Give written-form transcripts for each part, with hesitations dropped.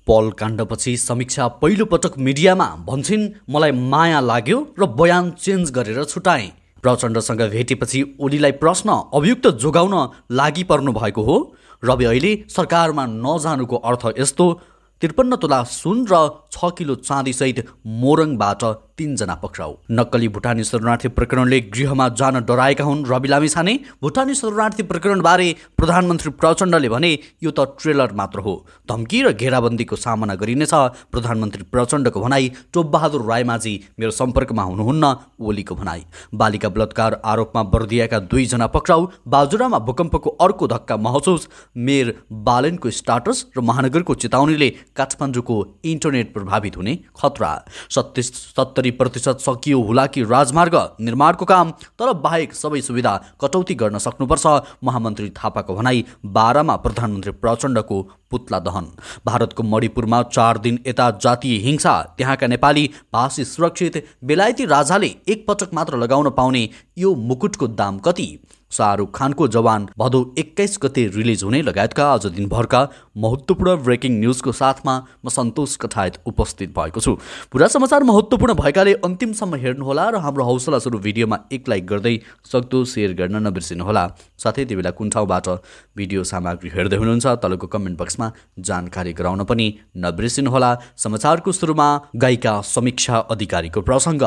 पल काण्डपछि समीक्षा पहिलो पटक मिडियामा भन्छिन् मलाई माया लाग्यो र बयान चेन्ज गरेर छुटाएँ। प्रचण्डसँग भेटेपछि ओलीलाई प्रश्न अभियुक्त जोगाउन लागि पर्नु भएको हो। रवि अहिले सरकारमा नजानुको अर्थ यस्तो 53 तोला सुन र 6 किलो चाँदीसहित मोरङबाट 3 जना पक्राउ। नक्कली भुटानी शरणार्थी प्रकरणले गृहमा जान डराएका हुन् रवि लामिछाने। भुटानी शरणार्थी प्रकरणबारे प्रधानमन्त्री प्रचण्डले भने यो त ट्रेलर मात्र हो, धम्की र घेराबन्दीको सामना गरिनेछ। प्रधानमन्त्री प्रचण्डको भनाई। टोपबहादुर रायमाझी मेरो सम्पर्कमा हुनुहुन्न, ओलीको भनाई। बालिका बलात्कार आरोपमा बर्दियाका 2 जना पक्राउ। बाजुरामा भूकम्पको अर्को धक्का महसुस। मेयर बालेनको स्टाटस र महानगरको चेतावनीले काठमाडौँको इन्टरनेट प्रभावित हुने खतरा। 70% सकियो हुलाकी राजमार्ग निर्माणको काम, तर बाहेक सबै सुविधा कटौती गर्न सक्नुपर्छ, महामन्त्री थापाको भनाई। 12 मा प्रधानमन्त्री प्रचण्डको पुतला दहन। भारतको मणिपुरमा 4 दिन यता जातीय हिंसा, त्यहाँका नेपाली भाषी सुरक्षित। बेलायती राजाले एक पटक मात्र लगाउन पाउने यो मुकुटको दाम कति? शाहरुख खानको जवान भदौ 21 गते रिलिज हुने लगायतका आज दिनभरका महत्त्वपूर्ण ब्रेकिङ न्युजको साथमा म सन्तोष कठायत उपस्थित भएको छु। पुरा समाचार महत्त्वपूर्ण भएकाले अन्तिमसम्म हेर्नुहोला र हाम्रो हौसला सुरु भिडियोमा एक लाइक गर्दै सक्दो सेयर गर्न नबिर्सिनुहोला। साथै त्यो बेला कुन ठाउँबाट भिडियो सामग्री हेर्दै हुनुहुन्छ तलको कमेन्ट बक्समा जानकारी गराउन पनि नबिर्सिनुहोला। समाचारको सुरुमा गायिका समीक्षा अधिकारीको प्रसङ्ग।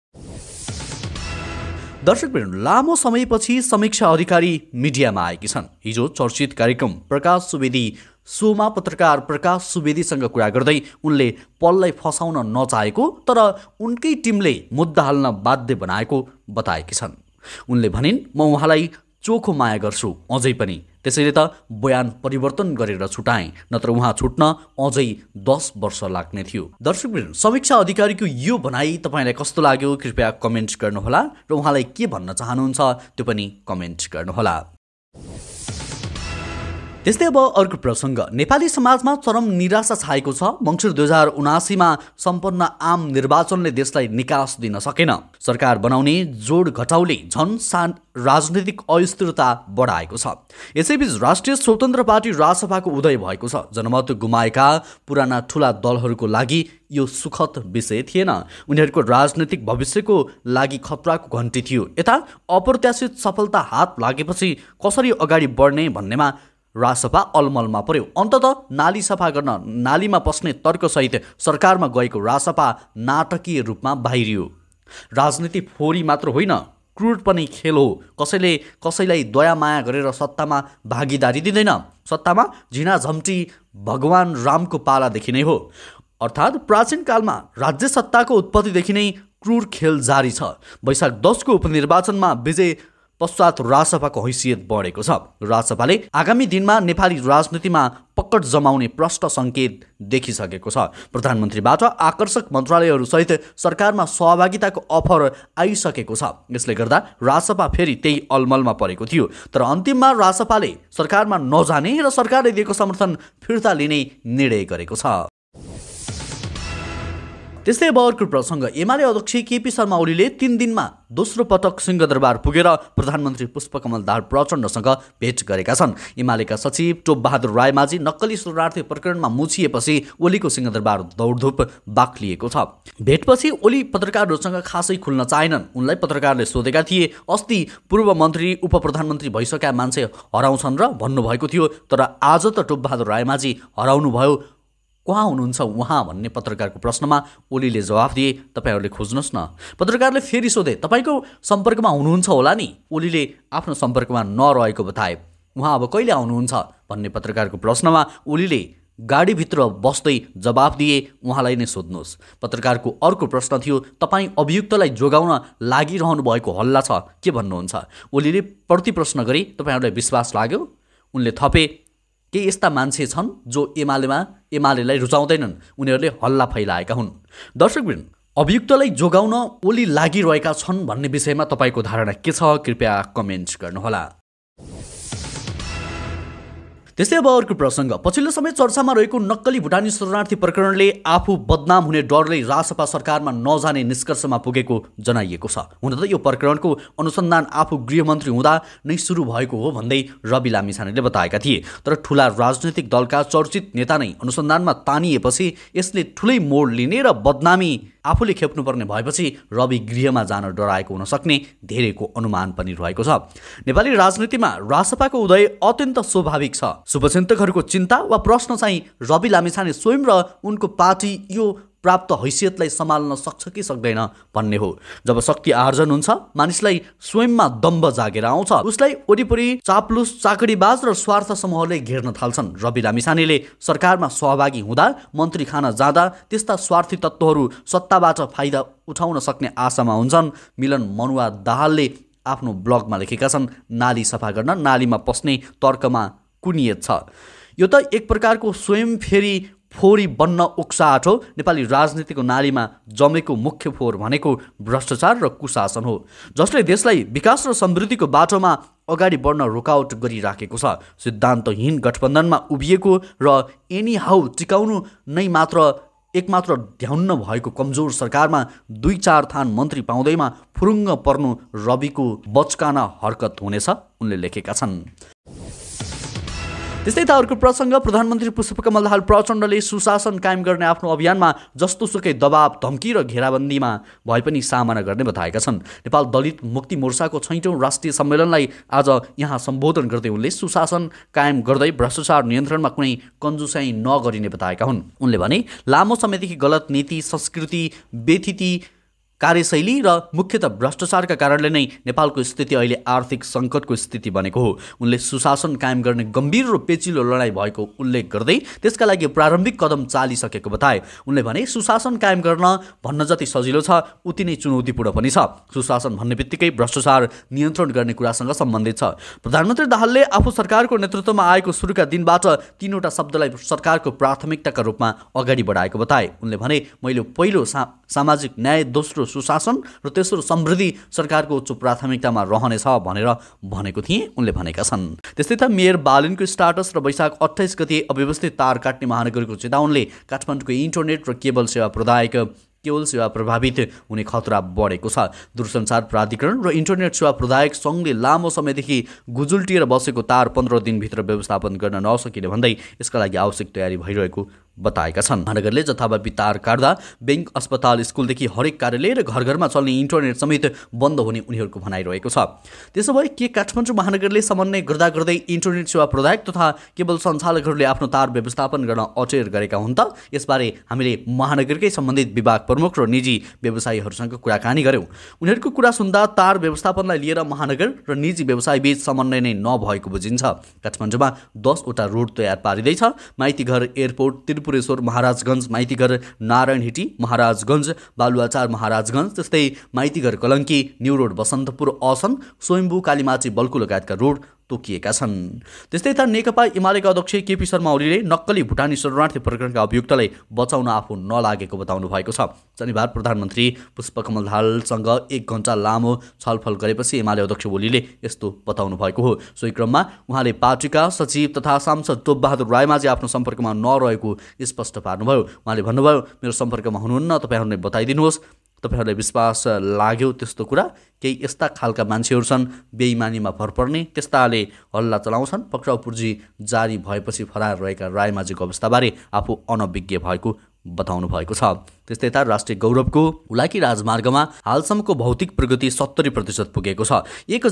दर्शकवृन्द, लामो समयपछि समीक्षा अधिकारी मिडियामा आएकी छन्। हिजो चर्चित कार्यक्रम प्रकाश सुवेदी सोमा पत्रकार प्रकाश सुवेदीसँग कुरा गर्दै उनले पललाई फसाउन नचाहेको तर उनकै टिमले मुद्दा हाल्न बाध्य बनाएको बताएकी छन्। उनले भनिन् म उहाँलाई चोखो माया गर्छु अझै पनि, त्यसैले त बयान परिवर्तन गरेर छुटाएँ, नत्र उहाँ छुट्न अझै 10 वर्ष लाग्ने थियो। दर्शकवृन्द, समीक्षा अधिकारीको यो भनाई तपाईलाई कस्तो लाग्यो कृपया कमेन्ट गर्नुहोला र उहाँलाई के भन्न चाहनुहुन्छ त्यो पनि कमेन्ट गर्नुहोला। त्यस्तै अब अर्को प्रसङ्ग। नेपाली समाजमा चरम निराशा छाएको छ। मङ्सिर 2079 मा सम्पन्न आम निर्वाचनले देशलाई निकास दिन सकेन। सरकार बनाउने जोड घटाउले झन राजनीतिक अस्थिरता बढाएको छ। यसैबीच राष्ट्रिय स्वतन्त्र पार्टी रासपाको उदय भएको छ। जनमत गुमाएका पुराना ठुला दलहरूको लागि यो सुखद विषय थिएन। उनीहरूको राजनीतिक भविष्यको लागि खतराको घन्टी थियो। यता अप्रत्याशित सफलता हात लागेपछि कसरी अगाडि बढ्ने भन्नेमा रासपा अलमलमा पर्यो। अन्ततः नाली सफा गर्न नालीमा पस्ने तर्कसहित सरकारमा गएको रासपा नाटकीय रूपमा बाहिरियो। राजनीति फोरी मात्र होइन, क्रूर पनि खेल हो। कसैले कसैलाई दया माया गरेर सत्तामा भागीदारी दिँदैन। सत्तामा झिनाझम्टी भगवान रामको पालादेखि नै हो। अर्थात् प्राचीन कालमा राज्य सत्ताको उत्पत्तिदेखि नै क्रूर खेल जारी छ। वैशाख 10 को उपनिर्वाचनमा विजय पश्चात रासपाको हैसियत बढेको छ। रासपाले आगामी दिनमा नेपाली राजनीतिमा पकड जमाउने प्रष्ट सङ्केत देखिसकेको छ। प्रधानमन्त्रीबाट आकर्षक मन्त्रालयहरूसहित सरकारमा सहभागिताको अफर आइसकेको छ। यसले गर्दा रासपा फेरि त्यही अलमलमा परेको थियो। तर अन्तिममा रासपाले सरकारमा नजाने र सरकारले दिएको समर्थन फिर्ता लिने निर्णय गरेको छ। त्यस्तै अब अर्को प्रसङ्ग। एमाले अध्यक्ष केपी शर्मा ओलीले 3 दिनमा दोस्रो पटक सिंहदरबार पुगेर प्रधानमन्त्री पुष्पकमल दाहाल प्रचण्डसँग भेट गरेका छन्। एमालेका सचिव टोपबहादुर रायमाझी नक्कली शरणार्थी प्रकरणमा मुछिएपछि ओलीको सिंहदरबार दौडधुप बाक्लिएको छ। भेटपछि ओली पत्रकारहरूसँग खासै खुल्न चाहेनन्। उनलाई पत्रकारले सोधेका थिए, अस्ति पूर्व मन्त्री उप प्रधानमन्त्री भइसकेका मान्छे हराउँछन् र भन्नुभएको थियो, तर आज त टोपबहादुर रायमाझी हराउनु भयो, कहाँ हुनुहुन्छ उहाँ भन्ने पत्रकारको प्रश्नमा ओलीले जवाफ दिए, तपाईहरूले खोज्नुहोस् न। पत्रकारले फेरि सोधे, तपाईँको सम्पर्कमा हुनुहुन्छ होला नि? ओलीले आफ्नो सम्पर्कमा नरहेको बताए। उहाँ अब कहिले आउनुहुन्छ भन्ने पत्रकारको प्रश्नमा ओलीले गाडीभित्र बस्दै जवाफ दिए, उहाँलाई नै सोध्नुहोस्। पत्रकारको अर्को प्रश्न थियो, तपाईँ अभियुक्तलाई जोगाउन लागिरहनु भएको हल्ला छ, के भन्नुहुन्छ? ओलीले प्रतिप्रश्न गरी, तपाईँहरूलाई विश्वास लाग्यो? उनले थपे, केही यस्ता मान्छे छन् जो एमालेलाई रुचाउँदैनन्, उनीहरूले हल्ला फैलाएका हुन्। दर्शकवृन्द, अभियुक्तलाई जोगाउन ओली लागिरहेका छन् भन्ने विषयमा तपाईँको धारणा के छ कृपया कमेन्ट गर्नुहोला। त्यस्तै अब अर्को प्रसङ्ग, पछिल्लो समय चर्चामा रहेको नक्कली भुटानी शरणार्थी प्रकरणले आफू बदनाम हुने डरले रासपा सरकारमा नजाने निष्कर्षमा पुगेको जनाइएको छ। हुन त यो प्रकरणको अनुसन्धान आफू गृहमन्त्री हुँदा नै सुरु भएको हो भन्दै रवि लामिछानेले बताएका थिए। तर ठूला राजनैतिक दलका चर्चित नेता नै अनुसन्धानमा तानिएपछि यसले ठूलै मोड लिने र बदनामी आफूले खेप्नुपर्ने भएपछि रवि गृहमा जान डराएको हुन सक्ने धेरैको अनुमान पनि रहेको छ। नेपाली राजनीतिमा रासपाको उदय अत्यन्त स्वाभाविक छ। शुभचिन्तकहरूको चिन्ता वा प्रश्न चाहिँ रवि लामिछाने स्वयं र उनको पार्टी यो प्राप्त हैसियतलाई सम्हाल्न सक्छ कि सक्दैन भन्ने हो। जब शक्ति आर्जन हुन्छ, मानिसलाई स्वयंमा दम्भ जागेर आउँछ, उसलाई वरिपरि चाप्लुस चाकडीबाज र स्वार्थ समूहले घेर्न थाल्छन्। रवि लामिछानेले सरकारमा सहभागी हुँदा, मन्त्री खान जाँदा त्यस्ता स्वार्थी तत्त्वहरू सत्ताबाट फाइदा उठाउन सक्ने आशामा हुन्छन्। मिलन मनुवा दाहालले आफ्नो ब्लगमा लेखेका छन्, नाली सफा गर्न नालीमा पस्ने तर्कमा कुनियत छ। यो त एक प्रकारको स्वयं फेरि फोरी बन्न उक्साहट हो। नेपाली राजनीतिको नालीमा जमेको मुख्य फोहोर भनेको भ्रष्टाचार र कुशासन हो, जसले देशलाई विकास र समृद्धिको बाटोमा अगाडि बढ्न रोकावट गरिराखेको छ। सिद्धान्तहीन गठबन्धनमा उभिएको र एनी हाउ टिकाउनु नै एकमात्र ध्याउन्न भएको कमजोर सरकारमा 2-4 थान मन्त्री पाउँदैमा फुरुङ्ग पर्नु रविको बचकाना हरकत हुनेछ, उनले लेखेका छन्। त्यस्तै त अर्को प्रसङ्ग, प्रधानमन्त्री पुष्पकमल दाहाल प्रचण्डले सुशासन कायम गर्ने आफ्नो अभियानमा जस्तोसुकै दबाव, धम्की र घेराबन्दीमा भए पनि सामना गर्ने बताएका छन्। नेपाल दलित मुक्ति मोर्चाको 6औं राष्ट्रिय सम्मेलनलाई आज यहाँ सम्बोधन गर्दै उनले सुशासन कायम गर्दै भ्रष्टाचार नियन्त्रणमा कुनै कन्जुसाइ नगरिने बताएका हुन्। उनले भने, लामो समयदेखि गलत नीति, संस्कृति, व्यथिति कार्यशैली र मुख्यतः भ्रष्टाचारका कारणले नै नेपालको स्थिति अहिले आर्थिक सङ्कटको स्थिति बनेको हो। उनले सुशासन कायम गर्ने गम्भीर र पेचिलो लडाइँ भएको उल्लेख गर्दै त्यसका लागि प्रारम्भिक कदम चालिसकेको बताए। उनले भने, सुशासन कायम गर्न भन्न जति सजिलो छ उति नै चुनौतीपूर्ण पनि छ। सुशासन भन्ने बित्तिकै भ्रष्टाचार नियन्त्रण गर्ने कुरासँग सम्बन्धित छ। प्रधानमन्त्री दाहालले आफू सरकारको नेतृत्वमा आएको सुरुका दिनबाट 3वटा शब्दलाई सरकारको प्राथमिकताका रूपमा अगाडि बढाएको बताए। उनले भने, मैले पहिलो सामाजिक न्याय, दोस्रो सुशासन र तेस्रो समृद्धि सरकारको उच्च प्राथमिकतामा रहनेछ भनेर भनेको थिएँ, उनले भनेका छन्। त्यस्तै त मेयर बालिनको स्टाटस र वैशाख 28 गते अव्यवस्थित तार काट्ने महानगरको चितावनले काठमाडौँको इन्टरनेट र केबल सेवा प्रभावित हुने खतरा बढेको छ। दूरसञ्चार प्राधिकरण र इन्टरनेट सेवा प्रदायक सङ्घले लामो समयदेखि गुजुल्टिएर बसेको तार 15 दिनभित्र व्यवस्थापन गर्न नसकिने भन्दै यसका लागि आवश्यक तयारी भइरहेको बताएका छन्। महानगरले जथाभावी तार काट्दा बैंक, अस्पताल, स्कुलदेखि हरेक कार्यालय र घर घरमा चल्ने इन्टरनेट समेत बन्द हुने उनीहरूको भनाइरहेको छ। त्यसो भए के काठमाडौँ महानगरले समन्वय गर्दै इन्टरनेट सेवा प्रदायक तथा केबल सञ्चालकहरूले आफ्नो तार व्यवस्थापन गर्न अटेर गरेका हुन् त? यसबारे हामीले महानगरकै सम्बन्धित विभाग प्रमुख र निजी व्यवसायीहरूसँग कुराकानी गऱ्यौँ। उनीहरूको कुरा सुन्दा तार व्यवस्थापनलाई लिएर महानगर र निजी व्यवसायबीच समन्वय नै नभएको बुझिन्छ। काठमाडौँमा 10वटा रोड तयार पारिँदैछ। माइतीघर एयरपोर्ट, त्रिपुरेश्वर महाराजगञ्ज, माइतीघर नारायणहिटी महाराजगञ्ज, बालुवाचार महाराजगञ्ज, त्यस्तै माइतीघर कलङ्की, न्यू रोड बसन्तपुर असन, स्वयम्भू कालीमाची बल्कु लगायतका रोड तोकिएका छन्। त्यस्तै त नेकपा एमालेका अध्यक्ष केपी शर्मा ओलीले नक्कली भुटानी शरणार्थी प्रकरणका अभियुक्तलाई बचाउन आफू नलागेको बताउनु भएको छ। शनिबार प्रधानमन्त्री पुष्पकमल दाहालसँग 1 घण्टा लामो छलफल गरेपछि एमाले अध्यक्ष ओलीले यस्तो बताउनु भएको हो। सोही क्रममा उहाँले पार्टीका सचिव तथा सांसद टोपबहादुर रायमाझी आफ्नो सम्पर्कमा नरहेको स्पष्ट पार्नुभयो। उहाँले भन्नुभयो, मेरो सम्पर्कमा हुनुहुन्न, तपाईँहरूले बताइदिनुहोस्। तपाईँहरूलाई विश्वास लाग्यो त्यस्तो कुरा? केही यस्ता खालका मान्छेहरू छन्, बेइमानीमा भर पर्ने, त्यस्ताले हल्ला चलाउँछन्। पक्राउ पूर्जी जारी भएपछि फरार रहेका रायमाझीको अवस्थाबारे आफू अनभिज्ञ भएको बताउनु भएको छ। त्यस्तै त राष्ट्रिय गौरवको हुलाकी राजमार्गमा हालसम्मको भौतिक प्रगति 70% पुगेको छ।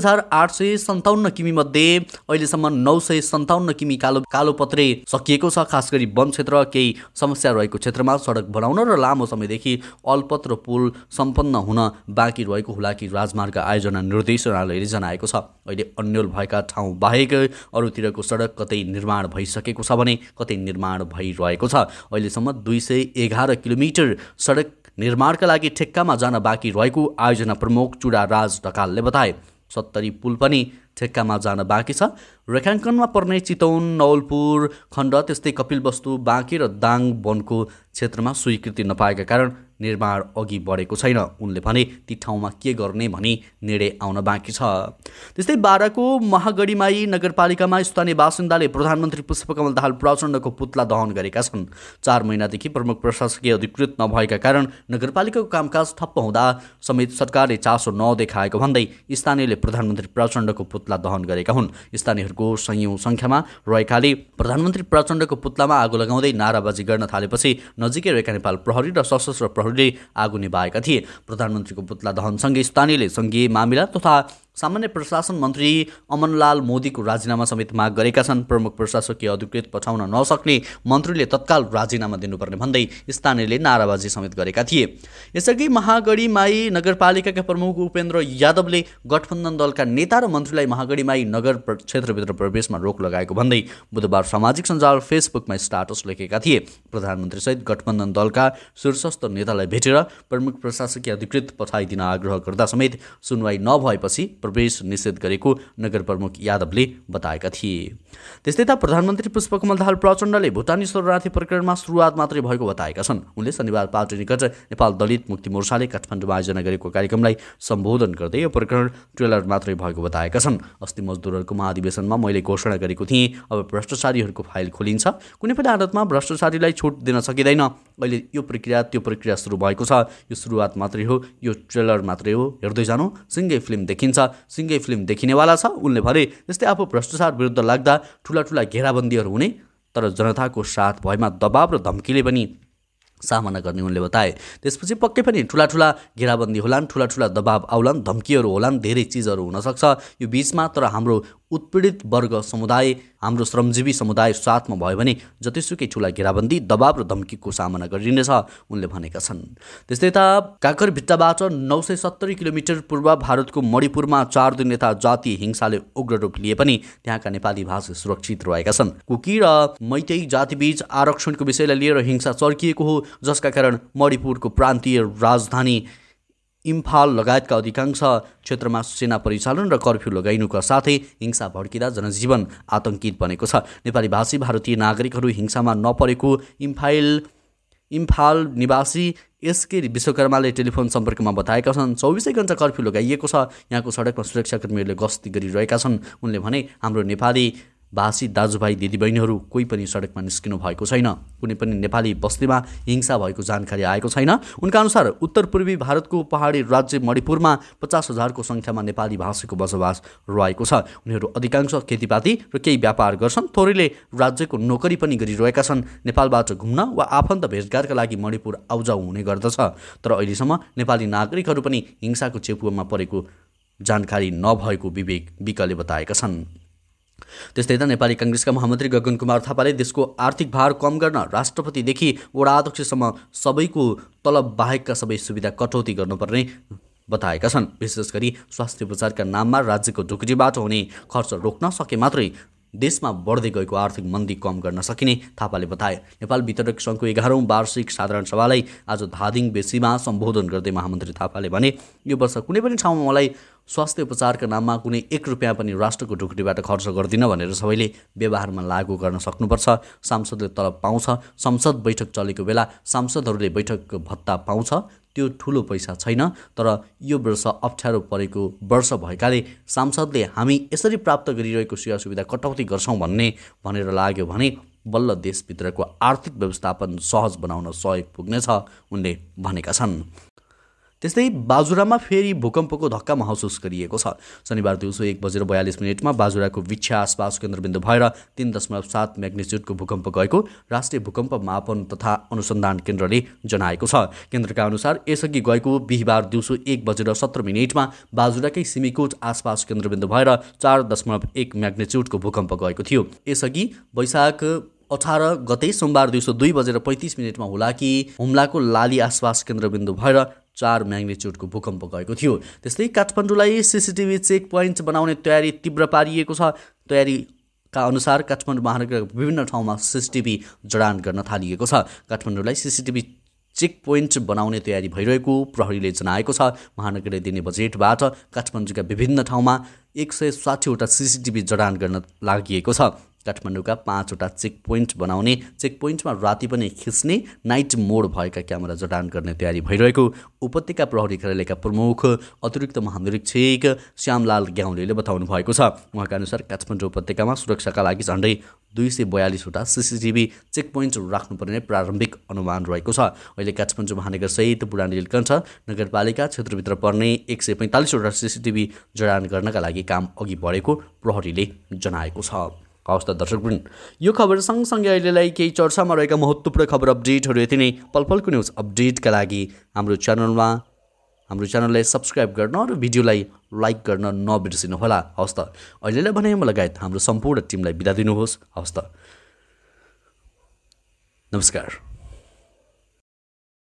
1857 किमी मध्ये अहिलेसम्म 957 किमी कालोपत्रे सकिएको छ। खास गरी वन क्षेत्र, केही समस्या रहेको क्षेत्रमा सडक बनाउन र लामो समयदेखि अल्पत्र पुल सम्पन्न हुन बाँकी रहेको हुलाकी राजमार्ग आयोजना निर्देशनालयले जनाएको छ। अहिले अन्यल भएका ठाउँ बाहेक अरूतिरको सडक कतै निर्माण भइसकेको छ भने कतै निर्माण भइरहेको छ। अहिलेसम्म 211 किलोमिटर सडक निर्माणका लागि ठेक्कामा जान बाँकी रहेको आयोजना प्रमुख चुडाराज ढकालले बताए। 70 पुल पनि ठेक्कामा जान बाँकी छ। रेखाङ्कनमा पर्ने चितवन, नवलपुर खण्ड, त्यस्तै कपिलवस्तु, बाँकी र दाङ वनको क्षेत्रमा स्वीकृति नपाएका कारण निर्माण अघि बढेको छैन। उनले भने ती ठाउँमा के गर्ने भनी निर्णय आउन बाँकी छ। त्यस्तै बाराको महागढीमाई नगरपालिकामा स्थानीय बासिन्दाले प्रधानमन्त्री पुष्पकमल दाहाल प्रचण्डको पुतला दहन गरेका छन्। 4 महिनादेखि प्रमुख प्रशासकीय अधिकृत नभएका कारण नगरपालिकाको कामकाज ठप्प हुँदा समेत सरकारले चासो नदेखाएको भन्दै स्थानीयले प्रधानमन्त्री प्रचण्डको पुतला दहन गरेका हुन्। स्थानीयहरूको सयौं संख्यामा रहेकाले प्रधानमन्त्री प्रचण्डको पुतलामा आगो लगाउँदै नाराबाजी गर्न थालेपछि नजिकै रहेका नेपाल प्रहरी र सशस्त्र प्रहरीले आगो निभाएका थिए। प्रधानमन्त्रीको पुतला दहनसँगै स्थानीयले सङ्घीय मामिला तथा सामान्य प्रशासन मन्त्री अमनलाल मोदीको राजीनामा समेत माग गरेका छन्। प्रमुख प्रशासकीय अधिकृत पठाउन नसक्ने मन्त्रीले तत्काल राजीनामा दिनुपर्ने भन्दै स्थानीयले नाराबाजी समेत गरेका थिए। यसअघि महागढीमाई नगरपालिकाका प्रमुख उपेन्द्र यादवले गठबन्धन दलका नेता र मन्त्रीलाई महागढीमाई नगर क्षेत्रभित्र प्रवेशमा रोक लगाएको भन्दै बुधबार सामाजिक सञ्जाल फेसबुकमा स्ट्याटस लेखेका थिए। प्रधानमन्त्रीसहित गठबन्धन दलका शीर्षस्थ नेतालाई भेटेर प्रमुख प्रशासकीय अधिकृत पठाइदिन आग्रह गर्दा समेत सुनवाई नभएपछि प्रवेश निषेध गरेको नगर प्रमुख यादवले बताएका थिए। त्यस्तै त प्रधानमन्त्री पुष्पकमल दाहाल प्रचण्डले भुटानी शरणार्थी प्रकरणमा सुरुवात मात्रै भएको बताएका छन्। उनले शनिबार पार्टी निकट नेपाल दलित मुक्ति मोर्चाले काठमाडौँमा आयोजना गरेको कार्यक्रमलाई सम्बोधन गर्दै यो प्रकरण ट्रेलर मात्रै भएको बताएका छन्। अस्ति मजदुरहरूको महाधिवेशनमा मैले घोषणा गरेको थिएँ, अब भ्रष्टाचारीहरूको फाइल खोलिन्छ। कुनै पनि हालतमा भ्रष्टाचारीलाई छुट दिन सकिँदैन। अहिले यो प्रक्रिया सुरु भएको छ। यो सुरुवात मात्रै हो, यो ट्रेलर मात्रै हो। हेर्दै जानु, सिङ्गै फिल्म देखिन्छ, सिङ्गै फिल्म देखिनेवाला छ। उनले भने त्यस्तै आफू भ्रष्टाचार विरुद्ध लाग्दा ठुला घेराबन्दीहरू हुने, तर जनताको साथ भएमा दबाब र धम्कीले पनि सामना गर्ने उनले बताए। त्यसपछि पक्कै पनि ठुला घेराबन्दी होलान्, ठुला दबाब आउलान्, धम्कीहरू होलान्, धेरै चिजहरू हुनसक्छ यो बिचमा। तर हाम्रो उत्पीडित वर्ग समुदाय, हाम्रो श्रमजीवी समुदाय साथमा भयो भने जतिसुकै ठुला घेराबन्दी, दबाब र धम्कीको सामना गरिनेछ उनले भनेका छन्। त्यस्तै त काकरभिट्टाबाट 970 किलोमिटर पूर्व भारतको मणिपुरमा 4 दिन यता जातीय हिंसाले उग्र रूप लिए पनि त्यहाँका नेपाली भाषी सुरक्षित रहेका छन्। कुकी र मैतेई जातिबीच आरक्षणको विषयलाई लिएर हिंसा चर्किएको हो, जसका कारण मणिपुरको प्रान्तीय राजधानी इम्फाल लगायतका अधिकांश क्षेत्रमा सेना परिचालन र कर्फ्यू लगाइनुका साथै हिंसा भड्किँदा जनजीवन आतंकित बनेको छ। नेपाली भाषी भारतीय नागरिकहरू हिंसामा नपरेको इम्फाल निवासी एसके विश्वकर्माले टेलिफोन सम्पर्कमा बताएका छन्। 24 घण्टा कर्फ्यू लगाइएको छ। यहाँको सडकमा सुरक्षाकर्मीहरूले गस्ती गरिरहेका छन्। उनले भने हाम्रो नेपाली भाषी दाजुभाइ दिदीबहिनीहरू कोही पनि सडकमा निस्किनु भएको छैन। कुनै पनि नेपाली बस्तीमा हिंसा भएको जानकारी आएको छैन। उनका अनुसार उत्तर पूर्वी भारतको पहाडी राज्य मणिपुरमा 50,000को सङ्ख्यामा नेपाली भाषीको बसोबास रहेको छ। उनीहरू अधिकांश खेतीपाती र केही व्यापार गर्छन्। थोरैले राज्यको नोकरी पनि गरिरहेका छन्। नेपालबाट घुम्न वा आफन्त भेटघाटका लागि मणिपुर आउजाउ हुने गर्दछ। तर अहिलेसम्म नेपाली नागरिकहरू पनि हिंसाको चेपुमा परेको जानकारी नभएको विवेक विकले बताएका छन्। त्यस्तै त नेपाली काङ्ग्रेसका महामन्त्री गगन कुमार थापाले देशको आर्थिक भार कम गर्न राष्ट्रपतिदेखि वडा अध्यक्षसम्म सबैको तलब बाहेकका सबै सुविधा कटौती गर्नुपर्ने बताएका छन्। विशेष गरी स्वास्थ्य उपचारका नाममा राज्यको ढुकुटीबाट हुने खर्च रोक्न सके मात्रै देशमा बढ्दै गएको आर्थिक मन्दी कम गर्न सकिने थापाले बताए। नेपाल वितरक सङ्घको 11औं वार्षिक साधारण सभालाई आज धादिङ बेसीमा सम्बोधन गर्दै महामन्त्री थापाले भने यो वर्ष कुनै पनि ठाउँमा मलाई स्वास्थ्य उपचारका नाममा कुनै 1 रुपियाँ पनि राष्ट्रको ढुकुटीबाट खर्च गर्दिन भनेर सबैले व्यवहारमा लागू गर्न सक्नुपर्छ। सांसदले तलब पाउँछ, संसद बैठक चलेको बेला सांसदहरूले बैठक भत्ता पाउँछ, त्यो ठुलो पैसा छैन। तर यो वर्ष अप्ठ्यारो परेको वर्ष भएकाले सांसदले हामी यसरी प्राप्त गरिरहेको सेवा सुविधा कटौती गर्छौँ भनेर लाग्यो भने बल्ल देशभित्रको आर्थिक व्यवस्थापन सहज बनाउन सहयोग पुग्नेछ उनले भनेका छन्। त्यस्तै बाजुरामा फेरि भूकम्पको धक्का महसुस गरिएको छ। शनिबार दिउँसो 1:42 बाजुराको विच्छा आसपास केन्द्रबिन्दु भएर 3.7 म्याग्निच्युडको भूकम्प गएको राष्ट्रिय भूकम्प मापन तथा अनुसन्धान केन्द्रले जनाएको छ। केन्द्रका अनुसार यसअघि गएको बिहिबार दिउँसो 1:17 बाजुराकै सिमीकोट आसपास केन्द्रबिन्दु भएर 4.1 म्याग्निच्युडको भूकम्प गएको थियो। यसअघि वैशाख 18 गते सोमबार दिउँसो 2:35 हुम्लाको लाली आसपास केन्द्रबिन्दु भएर 4 म्याग्निच्युडको भूकम्प गएको थियो। त्यस्तै काठमाडौँलाई सीसीटीभी चेक पोइन्ट बनाउने तयारी तीव्र पारिएको छ। तयारीका अनुसार काठमाडौँ महानगरका विभिन्न ठाउँमा सीसीटीभी जडान गर्न थालिएको छ। काठमाडौँलाई सीसीटीभी चेक पोइन्ट बनाउने तयारी भइरहेको प्रहरीले जनाएको छ। महानगरले दिने बजेटबाट काठमाडौँका विभिन्न ठाउँमा 160वटा CCTV जडान गर्न लागि छ। काठमाडौँका 5वटा चेक पोइन्ट बनाउने, चेक पोइन्टमा राति पनि खिच्ने, नाइट मोड भएका क्यामेरा जडान गर्ने तयारी भइरहेको उपत्यका प्रहरी कार्यालयका प्रमुख अतिरिक्त महानिरीक्षक श्यामलाल ग्याउलेले बताउनु भएको छ। उहाँका अनुसार काठमाडौँ उपत्यकामा सुरक्षाका लागि झन्डै 242वटा CCTV चेक पोइन्ट राख्नुपर्ने प्रारम्भिक अनुमान रहेको छ। अहिले काठमाडौँ महानगरसहित बुढा नीलकण्ठ नगरपालिका क्षेत्रभित्र पर्ने 145वटा CCTV जडान गर्नका लागि काम अघि बढेको प्रहरीले जनाएको छ। हवस् त दर्शकवृन्द, यो खबर सँगसँगै अहिलेलाई केही चर्चामा रहेका महत्त्वपूर्ण खबर अपडेटहरू यति नै। पलपलको न्युज अपडेटका लागि हाम्रो च्यानललाई सब्स्क्राइब गर्न र भिडियोलाई लाइक गर्न नबिर्सिनुहोला। हवस् त, अहिलेलाई भने म लगायत हाम्रो सम्पूर्ण टिमलाई बिदा दिनुहोस्। हवस् त, नमस्कार।